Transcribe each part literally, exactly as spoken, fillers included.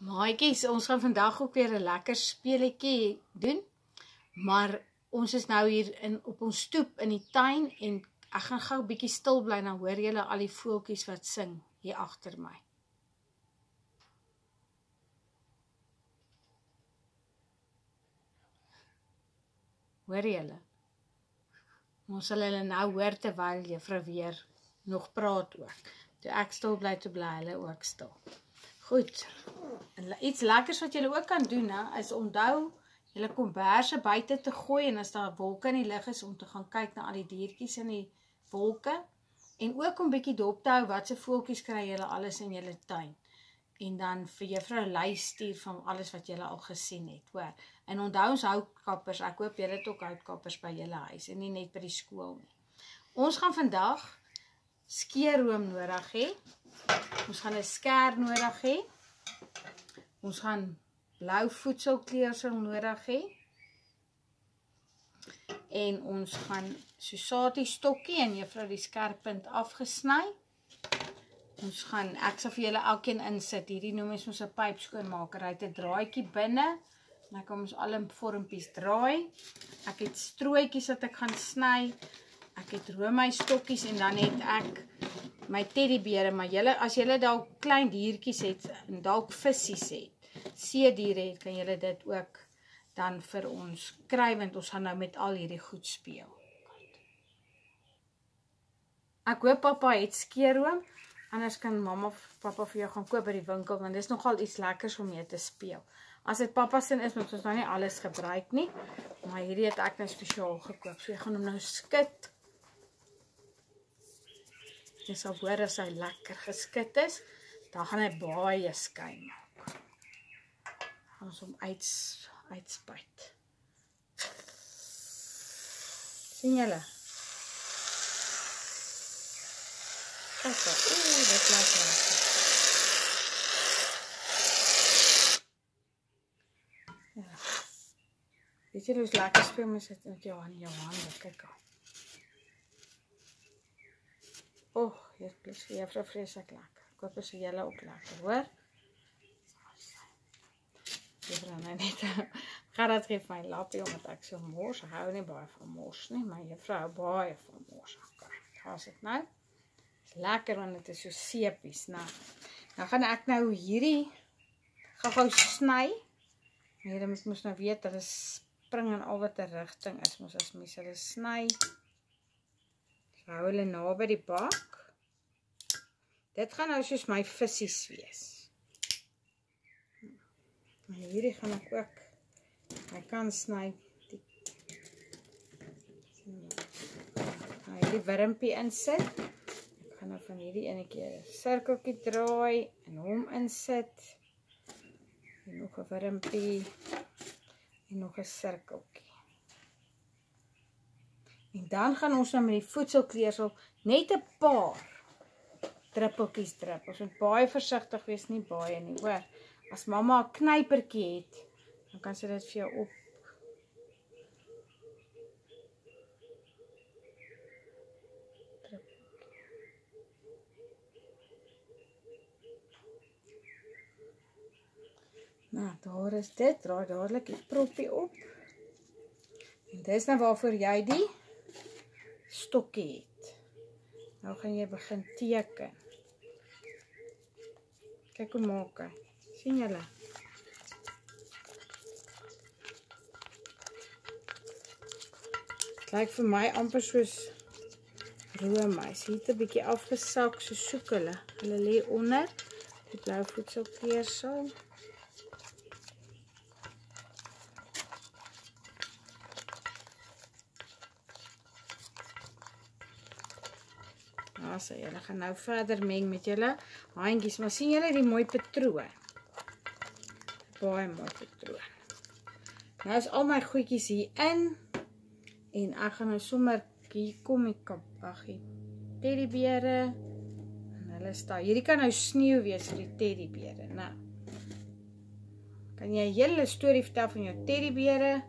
Maatjies, ons gaan vandag ook weer 'n lekker speletjie doen. Maar ons is nou hier in op ons stoep in die tuin en ek gaan gou 'n bietjie stil bly, dan hoor julle al die voeltjies wat sing hier agter my. Hoor julle? Ons sal hulle nou hoor terwyl juffrou weer nog praat ook. Toe ek stil bly, toe bly hulle ook stil. Goed, en iets lekkers wat julle ook kan doen, hè, is onthou julle komberse buite te gooi en as daar wolke in die lug is, om te gaan kyk na al die diertjies in die wolke, en ook om bietjie dop te hou wat se voeltjies kry julle alles in julle tuin, en dan vir juffrou 'n lys stuur van alles wat julle al gesien het, hoor. En onthou ons houtkappers, ek hoop julle het ook houtkappers by julle huis, en nie net by die skool nie. Ons gaan vandag skeerroom nodig hê. Ons gaan 'n skêr nodig hê. Ons gaan blou voedselkleersel nodig hê. En ons gaan Susati stokkie en juffrou die skerpunt afgesny. Ons gaan, ek sal vir julle elkeen insit. Hierdie noem ons 'n pypskoonmaker. Hy het 'n draadjie binne. En ek kan ons al in vormpies draai. Ek het strooitjies wat ek gaan sny. Ek het roomys stokkies en dan het ek my teddybeere, maar julle, as julle dalk klein diertjies het, en dalk vissies het, seediere het, kan julle dit ook dan vir ons kry, want ons gaan nou met al hierdie goed speel. Ek hoop papa het skeerroom, anders kan mamma of papa vir jou gaan koop by die winkel, want dit is nogal iets lekkers om mee te speel. As dit papa sin is, moet ons nou nie alles gebruik nie, maar hierdie het ek nou spesiaal gekoop, so ek gaan hom nou skit. Jy sal hoor as hy lekker geskit is, dan gaan hy baie skyn maak. Dan gaan ons hom uits, uitspuit. Sien julle? Kijk so, oeh, dit lyk lekker. Ja. Weet jy hoe lekker speel met sit met jou in jou hande, kyk al. Oh, hier plus vir juffrou vreeslik lekker. Ek hoop is vir julle ook lekker, hoor? Juffrou nou net, gaan dat geef my lappie, omdat ek so mors, ek hou nie baie van mors nie, maar juffrou hou baie van mors. Gaan sit nou? Is lekker, want het is so seepies, nou. Nou gaan ek nou hierdie, gaan gou sny. Hierdie moet moes nou weet, dat is spring in al wat 'n rigting is, moes as mens hulle sny. Hou hulle na by die bak. Dit gaan nou soos my vissies wees. En hierdie gaan ek ook, ek kan sny, die, nou hierdie wurmpie insit. Ek gaan nou van hierdie ene keer 'n sirkeltjie draai, en hom insit. En nog 'n wurmpie, en nog 'n sirkeltjie. En dan gaan ons nou met die voedselkleersel net 'n paar druppeltjies drup. Ons moet baie versigtig wees, nie baie nie, hoor. As mamma 'n knypertjie het, dan kan sy dit vir jou op. Nou, daar is dit. Draai dadelik die proppie op. En dis nou waarvoor jy die stokkie het. Nou gaan jy begin teken. Kyk hoe maak hy. Sien julle? Het lyk vir my amper soos roomys. Hier het 'n bietjie afgesak, so soek hulle. Hulle lê onder die blou voedselkleersel. Ja, so julle gaan nou verder meng met julle handjies, maar sien julle die mooi patroon? Baie mooi patroon. Nou is al my goedjies hier in, en ek gaan nou sommer, hier kom die kap, ag die teddybeere, en hulle sta, hierdie kan nou sneeu wees vir die teddybeere, nou. Kan jy 'n hele storie vertel van jou teddybeere,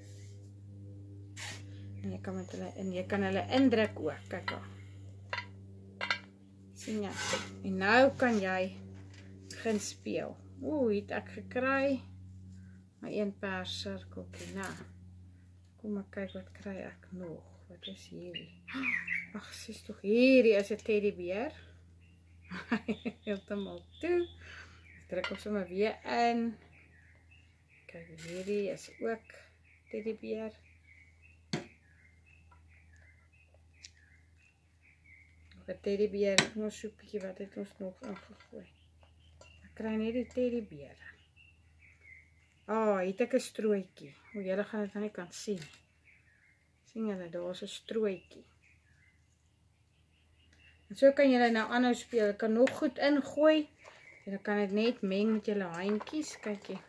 en jy kan met hulle, en jy kan hulle indruk ook, kyk al. Sien jy? En nou kan jy begin speel. Oeh, het ek gekry. Maar een persirkeltjie, nou. Kom maar kyk wat kry ek nog. Wat is hierdie? Ag, sies tog, hierdie is 'n teddybeer. Heeltemal toe. Druk hom sommer weer in. Kyk, hierdie is ook teddybeer. Nog 'n teddybeer, nog so 'n bietjie, wat het ons nog ingegooi? Ek kry net die teddybeere. Ah, oh, hier het ek 'n strooitjie. O, julle gaan dit nou nie kan sien. Sien julle, daar is 'n strooitjie. En so kan julle nou aanhou speel. Jy kan nog goed ingooi. En dan kan dit net meng met julle handjies. Kyk hier.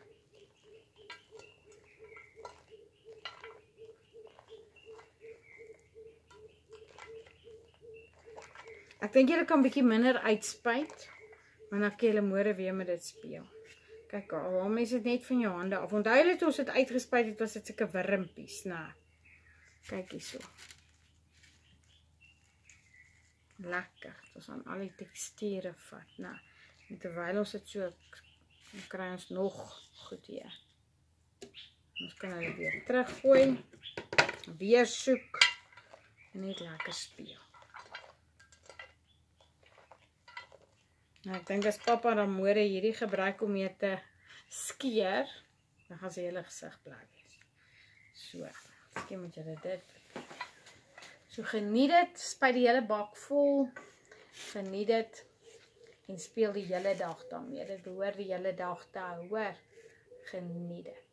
Ek dink julle kan bietjie minder uitspuit. Maar dan kan julle môre weer met dit speel. Kyk, al haal mens dit net van jou hande af. Onthou dat ons dit uitgespuit het, was dit sulke wurmpies, nou. Kyk hierso. Lekker. Dit was aan al die teksture vat, nou. En terwyl ons dit so, dan kry ons nog goed hier. Ons kan hulle weer teruggooi, weer soek, en net lekker speel. Nou, ek dink as papa dan môre hierdie gebruik om mee te skeer, dan gaan sy hele gesig bly wees. So, miskien moet julle dit. So geniet dit, spuit die hele bak vol, geniet dit en speel die hele dag daarmee. Dit behoort die hele dag te hou, hoor. Geniet dit.